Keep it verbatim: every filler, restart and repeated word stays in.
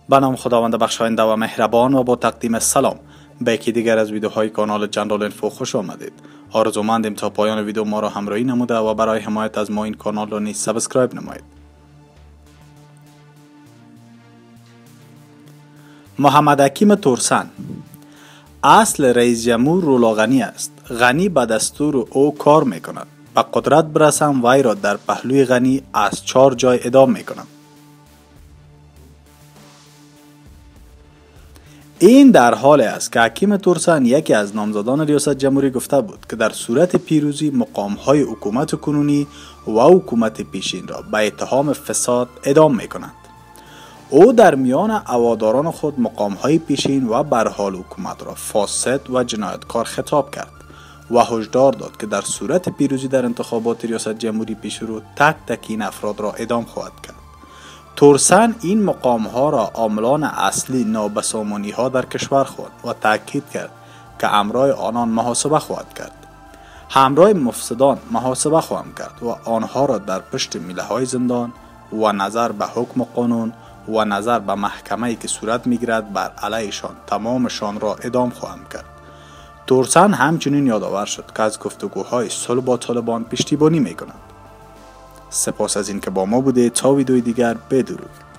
به نام خداوند بخشاینده و مهربان و با تقدیم سلام به یکی دیگر از ویدیوهای کانال جنرال اینفو خوش آمدید. آرزومندیم تا پایان ویدیو ما را همراهی نموده و برای حمایت از ما این کانال را نیز سابسکرایب نمایید. محمد حکیم ترسن. اصل رئیس جمهور رولا غنی است. غنی به دستور او کار میکند. به قدرت برسم وی را در پهلوی غنی از چهار جای اعدام میکنم. این در حال است که حکیم ترسن یکی از نامزدان ریاست جمهوری گفته بود که در صورت پیروزی مقام‌های حکومت کنونی و حکومت پیشین را به اتهام فساد اعدام می‌کنند. او در میان هواداران خود مقام‌های پیشین و برحال حکومت را فاسد و جنایتکار خطاب کرد و هشدار داد که در صورت پیروزی در انتخابات ریاست جمهوری پیشرو تک تک این افراد را اعدام خواهد کرد. ترسن این مقام ها را عاملان اصلی نابسامانی ها در کشور خواند و تاکید کرد که همراه آنان محاسبه خواهد کرد. همراه مفسدان محاسبه خواهم کرد و آنها را در پشت میله های زندان و نظر به حکم قانون و نظر به محکمه‌ای که صورت میگیرد بر علیهشان تمامشان را اعدام خواهم کرد. ترسن همچنین یادآور شد که از گفتگوهای صلح با طالبان پشتیبانی میکند. سپاس از این که با ما بوده. تا ویدیوی دیگر بدرود.